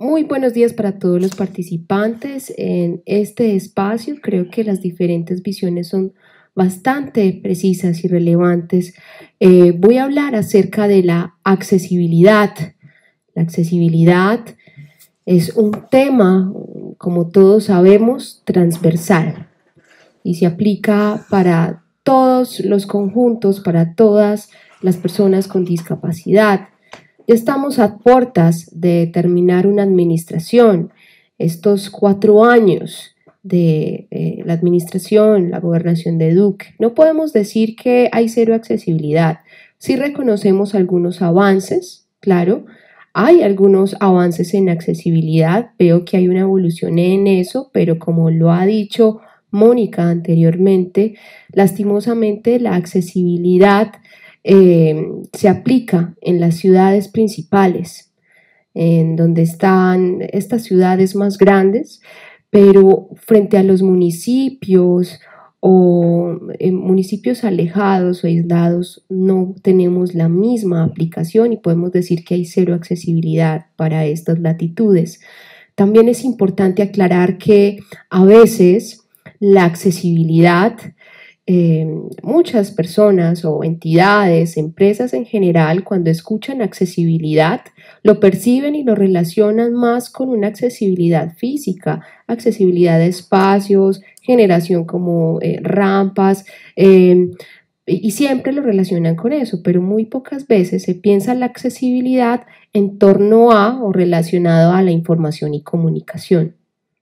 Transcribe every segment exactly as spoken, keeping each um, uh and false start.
Muy buenos días para todos los participantes en este espacio. Creo que las diferentes visiones son bastante precisas y relevantes. Eh, voy a hablar acerca de la accesibilidad. La accesibilidad es un tema, como todos sabemos, transversal y se aplica para todos los conjuntos, para todas las personas con discapacidad. Ya estamos a puertas de terminar una administración. Estos cuatro años de eh, la administración, la gobernación de Duque, no podemos decir que hay cero accesibilidad. Sí reconocemos algunos avances, claro, hay algunos avances en accesibilidad, veo que hay una evolución en eso, pero como lo ha dicho Mónica anteriormente, lastimosamente la accesibilidad Eh, se aplica en las ciudades principales, en donde están estas ciudades más grandes, pero frente a los municipios o en municipios alejados o aislados no tenemos la misma aplicación y podemos decir que hay cero accesibilidad para estas latitudes. También es importante aclarar que a veces la accesibilidad Eh, muchas personas o entidades, empresas en general, cuando escuchan accesibilidad, lo perciben y lo relacionan más con una accesibilidad física, accesibilidad de espacios, generación como eh, rampas, eh, y siempre lo relacionan con eso, pero muy pocas veces se piensa la accesibilidad en torno a o relacionado a la información y comunicación.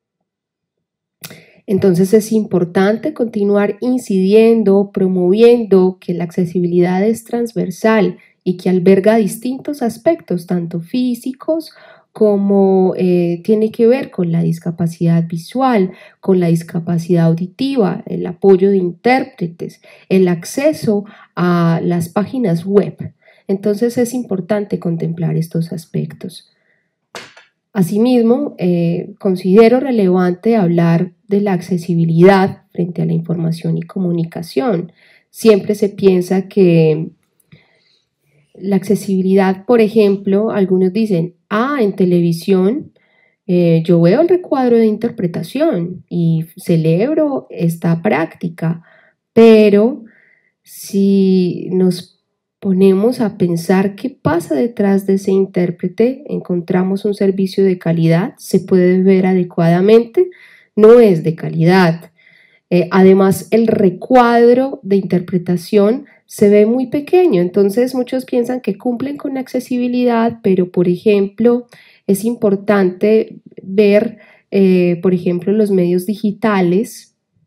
Entonces es importante continuar incidiendo, promoviendo que la accesibilidad es transversal y que alberga distintos aspectos, tanto físicos como eh, tiene que ver con la discapacidad visual, con la discapacidad auditiva, el apoyo de intérpretes, el acceso a las páginas web. Entonces es importante contemplar estos aspectos. Asimismo, eh, considero relevante hablar de la accesibilidad frente a la información y comunicación. Siempre se piensa que la accesibilidad, por ejemplo, algunos dicen, ah, en televisión eh, yo veo el recuadro de interpretación y celebro esta práctica, pero si nos ponemos a pensar qué pasa detrás de ese intérprete, encontramos un servicio de calidad, se puede ver adecuadamente, no es de calidad. Eh, además, el recuadro de interpretación se ve muy pequeño, entonces muchos piensan que cumplen con accesibilidad, pero por ejemplo, es importante ver, eh, por ejemplo, los medios digitales,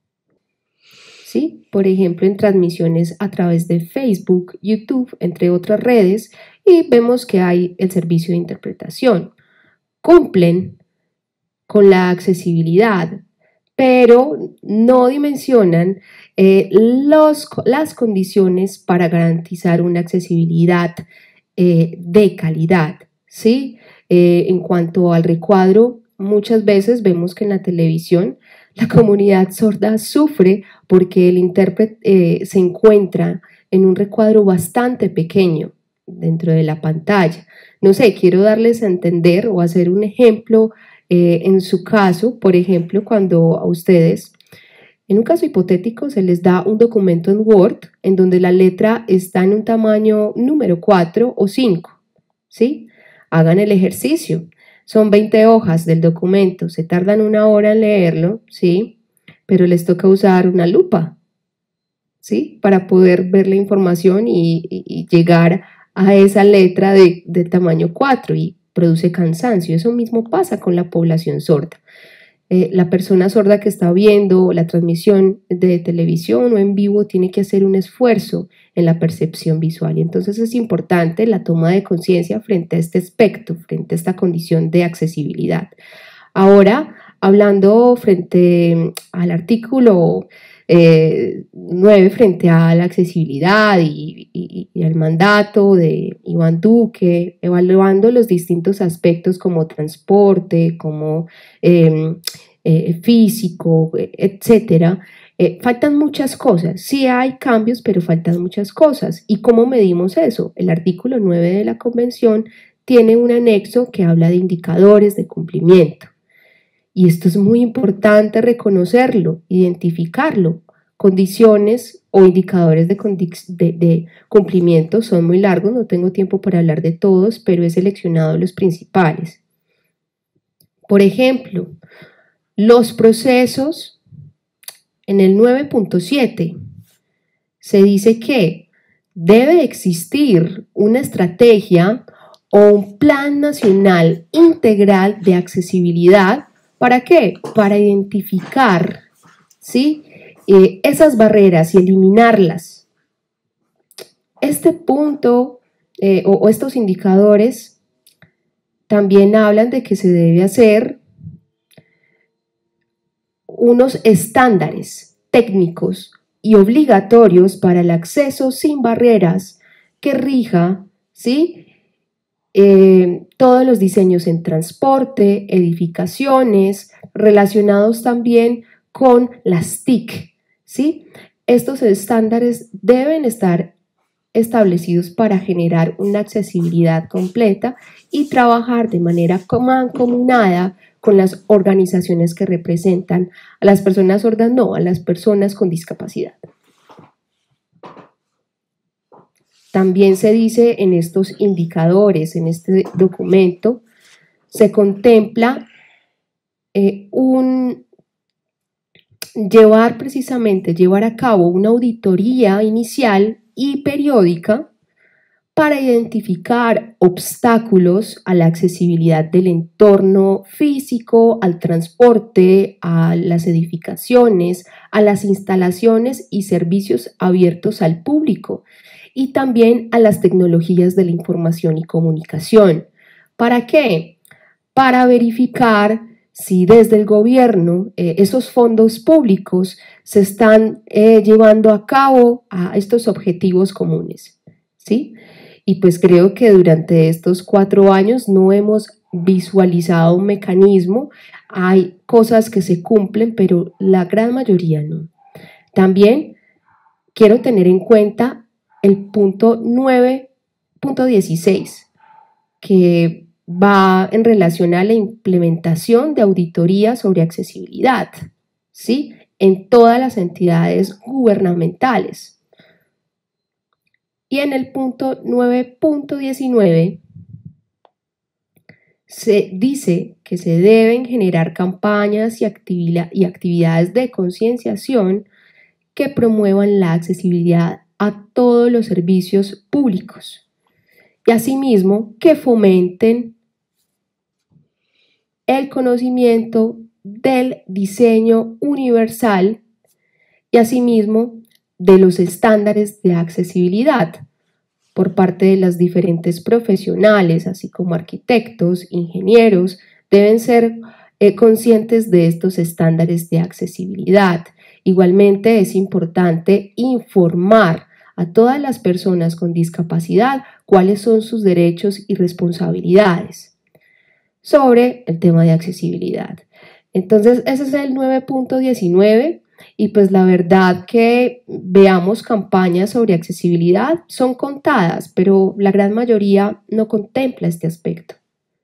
¿sí? Por ejemplo, en transmisiones a través de Facebook, YouTube, entre otras redes, y vemos que hay el servicio de interpretación. Cumplen con la accesibilidad, pero no dimensionan eh, los, las condiciones para garantizar una accesibilidad eh, de calidad, ¿sí? Eh, en cuanto al recuadro, muchas veces vemos que en la televisión la comunidad sorda sufre porque el intérprete eh, se encuentra en un recuadro bastante pequeño dentro de la pantalla. No sé, quiero darles a entender o hacer un ejemplo eh, en su caso, por ejemplo, cuando a ustedes, en un caso hipotético, se les da un documento en Word en donde la letra está en un tamaño número cuatro o cinco, ¿sí? Hagan el ejercicio. Son veinte hojas del documento, se tardan una hora en leerlo, ¿sí? Pero les toca usar una lupa, ¿sí? Para poder ver la información y, y, y llegar a esa letra de, de tamaño cuatro y produce cansancio. Eso mismo pasa con la población sorda. Eh, la persona sorda que está viendo la transmisión de televisión o en vivo tiene que hacer un esfuerzo en la percepción visual y entonces es importante la toma de conciencia frente a este aspecto, frente a esta condición de accesibilidad. Ahora, hablando frente al artículo eh, nueve, frente a la accesibilidad y, y, y el mandato de Iván Duque, evaluando los distintos aspectos como transporte, como eh, eh, físico, etcétera, eh, faltan muchas cosas. Sí hay cambios, pero faltan muchas cosas. ¿Y cómo medimos eso? El artículo nueve de la Convención tiene un anexo que habla de indicadores de cumplimiento. Y esto es muy importante reconocerlo, identificarlo. Condiciones o indicadores de, de, de cumplimiento son muy largos, no tengo tiempo para hablar de todos, pero he seleccionado los principales. Por ejemplo, los procesos en el nueve punto siete se dice que debe existir una estrategia o un plan nacional integral de accesibilidad. ¿Para qué? Para identificar, ¿sí?, eh, esas barreras y eliminarlas. Este punto eh, o, o estos indicadores también hablan de que se debe hacer unos estándares técnicos y obligatorios para el acceso sin barreras que rija, ¿sí?, Eh, todos los diseños en transporte, edificaciones, relacionados también con las T I C, ¿sí? Estos estándares deben estar establecidos para generar una accesibilidad completa y trabajar de manera mancomunada con las organizaciones que representan a las personas sordas, no, a las personas con discapacidad. También se dice en estos indicadores, en este documento, se contempla eh, un llevar precisamente, llevar a cabo una auditoría inicial y periódica para identificar obstáculos a la accesibilidad del entorno físico, al transporte, a las edificaciones, a las instalaciones y servicios abiertos al público, y también a las tecnologías de la información y comunicación. ¿Para qué? Para verificar si desde el gobierno eh, esos fondos públicos se están eh, llevando a cabo a estos objetivos comunes, ¿sí? Y pues creo que durante estos cuatro años no hemos visualizado un mecanismo. Hay cosas que se cumplen, pero la gran mayoría no. También quiero tener en cuenta el punto nueve punto dieciséis, que va en relación a la implementación de auditoría sobre accesibilidad, ¿sí?, en todas las entidades gubernamentales. Y en el punto nueve punto diecinueve se dice que se deben generar campañas y, actividad, y actividades de concienciación que promuevan la accesibilidad a todos los servicios públicos y asimismo que fomenten el conocimiento del diseño universal y asimismo de los estándares de accesibilidad por parte de las diferentes profesionales, así como arquitectos, ingenieros, deben ser eh, conscientes de estos estándares de accesibilidad. Igualmente es importante informar a todas las personas con discapacidad cuáles son sus derechos y responsabilidades sobre el tema de accesibilidad. Entonces, ese es el nueve punto diecinueve y pues la verdad que veamos campañas sobre accesibilidad son contadas, pero la gran mayoría no contempla este aspecto.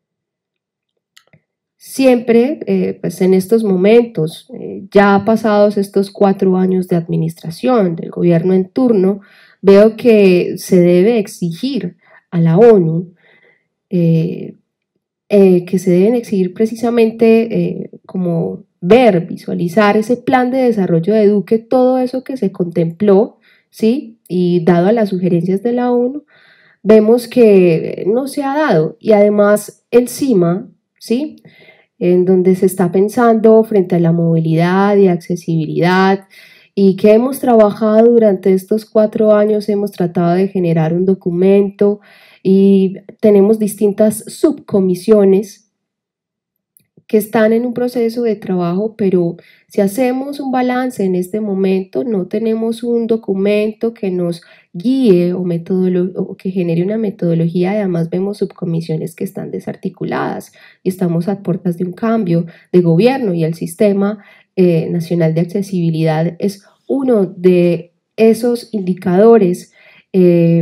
Siempre, eh, pues en estos momentos, eh, ya pasados estos cuatro años de administración del gobierno en turno, veo que se debe exigir a la ONU, eh, eh, que se deben exigir precisamente eh, como ver, visualizar ese plan de desarrollo de Duque, todo eso que se contempló, ¿sí? Y dado a las sugerencias de la ONU, vemos que no se ha dado y además el CIMA, ¿sí?, en donde se está pensando frente a la movilidad y accesibilidad y que hemos trabajado durante estos cuatro años, hemos tratado de generar un documento y tenemos distintas subcomisiones que están en un proceso de trabajo, pero si hacemos un balance en este momento, no tenemos un documento que nos guíe o, o que genere una metodología. Además vemos subcomisiones que están desarticuladas y estamos a puertas de un cambio de gobierno y el Sistema eh, Nacional de Accesibilidad es uno de esos indicadores eh,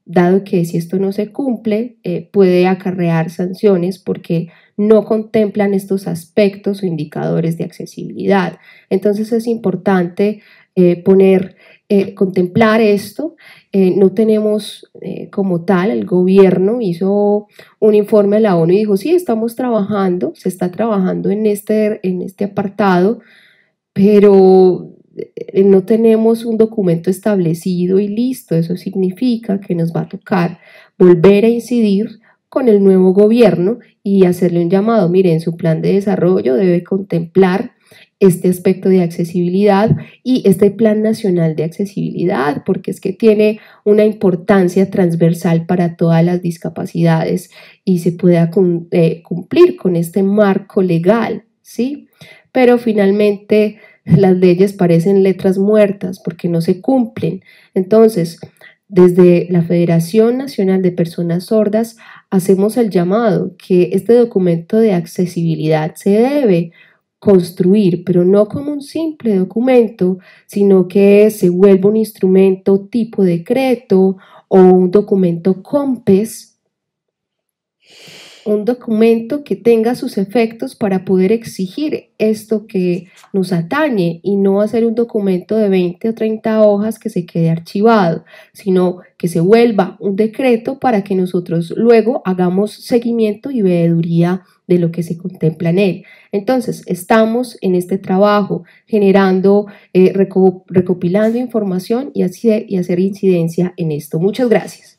dado que si esto no se cumple eh, puede acarrear sanciones porque no contemplan estos aspectos o indicadores de accesibilidad. Entonces es importante eh, poner, eh, contemplar esto. Eh, no tenemos eh, como tal, el gobierno hizo un informe a la ONU y dijo, sí, estamos trabajando, se está trabajando en este, en este apartado, pero no tenemos un documento establecido y listo. Eso significa que nos va a tocar volver a incidir con el nuevo gobierno y hacerle un llamado. Miren, su plan de desarrollo debe contemplar este aspecto de accesibilidad y este plan nacional de accesibilidad, porque es que tiene una importancia transversal para todas las discapacidades y se pueda cumplir con este marco legal, ¿sí? Pero finalmente las leyes parecen letras muertas porque no se cumplen. Entonces, desde la Federación Nacional de Personas Sordas hacemos el llamado que este documento de accesibilidad se debe construir, pero no como un simple documento, sino que se vuelva un instrumento tipo decreto o un documento COMPES, un documento que tenga sus efectos para poder exigir esto que nos atañe y no hacer un documento de veinte o treinta hojas que se quede archivado, sino que se vuelva un decreto para que nosotros luego hagamos seguimiento y veeduría de lo que se contempla en él. Entonces, estamos en este trabajo generando, eh, recopilando información y, así, y hacer incidencia en esto. Muchas gracias.